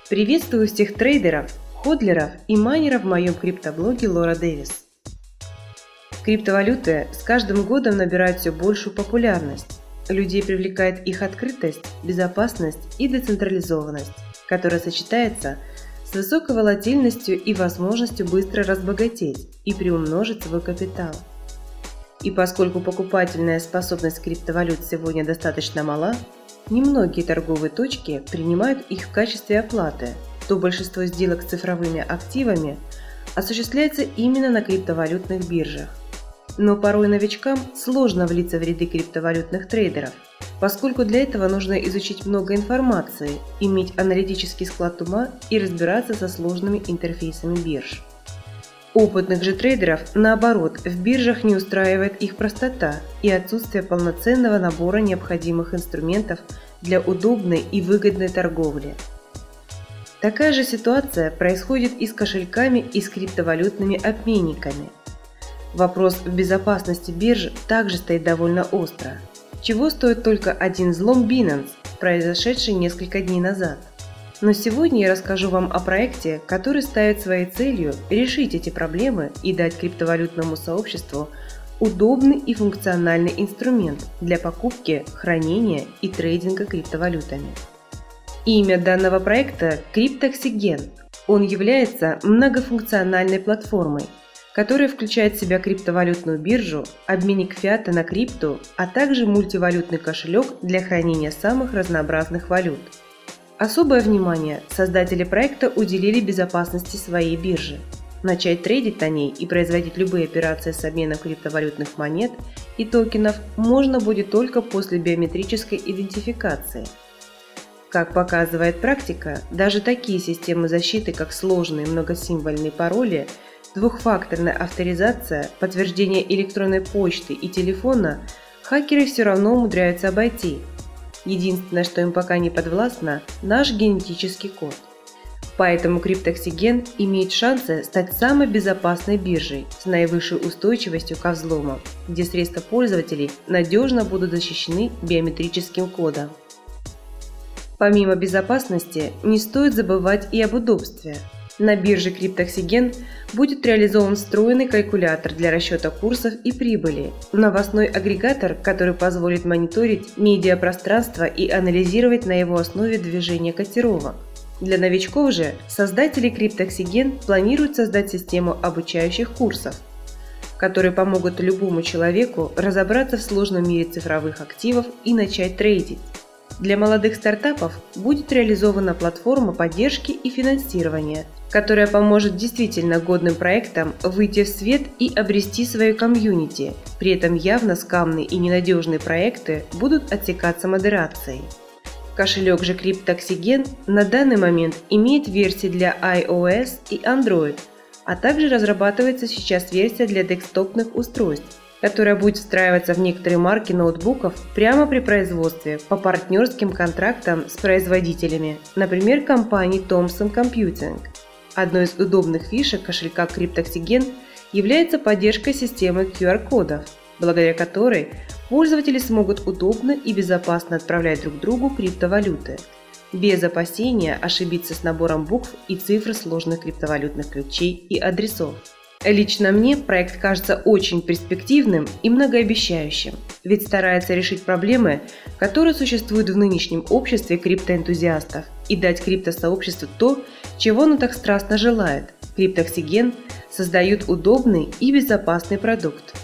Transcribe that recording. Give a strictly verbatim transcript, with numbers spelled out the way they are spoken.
Приветствую всех трейдеров, ходлеров и майнеров в моем криптоблоге Лора Дэвис. Криптовалюты с каждым годом набирают все большую популярность. Людей привлекает их открытость, безопасность и децентрализованность, которая сочетается с высокой волатильностью и возможностью быстро разбогатеть и приумножить свой капитал. И поскольку покупательная способность криптовалют сегодня достаточно мала, немногие торговые точки принимают их в качестве оплаты, то большинство сделок с цифровыми активами осуществляется именно на криптовалютных биржах. Но порой новичкам сложно влиться в ряды криптовалютных трейдеров, поскольку для этого нужно изучить много информации, иметь аналитический склад ума и разбираться со сложными интерфейсами бирж. Опытных же трейдеров, наоборот, в биржах не устраивает их простота и отсутствие полноценного набора необходимых инструментов для удобной и выгодной торговли. Такая же ситуация происходит и с кошельками, и с криптовалютными обменниками. Вопрос в безопасности бирж также стоит довольно остро. Чего стоит только один взлом Binance, произошедший несколько дней назад. Но сегодня я расскажу вам о проекте, который ставит своей целью решить эти проблемы и дать криптовалютному сообществу удобный и функциональный инструмент для покупки, хранения и трейдинга криптовалютами. Имя данного проекта – Cryptoxygen. Он является многофункциональной платформой, которая включает в себя криптовалютную биржу, обменник фиата на крипту, а также мультивалютный кошелек для хранения самых разнообразных валют. Особое внимание создатели проекта уделили безопасности своей биржи. Начать трейдить на ней и производить любые операции с обменом криптовалютных монет и токенов можно будет только после биометрической идентификации. Как показывает практика, даже такие системы защиты, как сложные многосимвольные пароли, двухфакторная авторизация, подтверждение электронной почты и телефона, хакеры все равно умудряются обойти. Единственное, что им пока не подвластно – наш генетический код. Поэтому Cryptoxygen имеет шансы стать самой безопасной биржей с наивысшей устойчивостью ко взломам, где средства пользователей надежно будут защищены биометрическим кодом. Помимо безопасности, не стоит забывать и об удобстве. На бирже Cryptoxygen будет реализован встроенный калькулятор для расчета курсов и прибыли, новостной агрегатор, который позволит мониторить медиапространство и анализировать на его основе движение котировок. Для новичков же создатели Cryptoxygen планируют создать систему обучающих курсов, которые помогут любому человеку разобраться в сложном мире цифровых активов и начать трейдить. Для молодых стартапов будет реализована платформа поддержки и финансирования, которая поможет действительно годным проектам выйти в свет и обрести свое комьюнити. При этом явно скамные и ненадежные проекты будут отсекаться модерацией. Кошелек же Cryptoxygen на данный момент имеет версии для iOS и Android, а также разрабатывается сейчас версия для десктопных устройств, которая будет встраиваться в некоторые марки ноутбуков прямо при производстве по партнерским контрактам с производителями, например, компанией Thomson Computing. Одной из удобных фишек кошелька Cryptoxygen является поддержка системы ку ар-кодов, благодаря которой пользователи смогут удобно и безопасно отправлять друг другу криптовалюты, без опасения ошибиться с набором букв и цифр сложных криптовалютных ключей и адресов. Лично мне проект кажется очень перспективным и многообещающим, ведь старается решить проблемы, которые существуют в нынешнем обществе криптоэнтузиастов, и дать криптосообществу то, чего оно так страстно желает. Cryptoxygen создает удобный и безопасный продукт.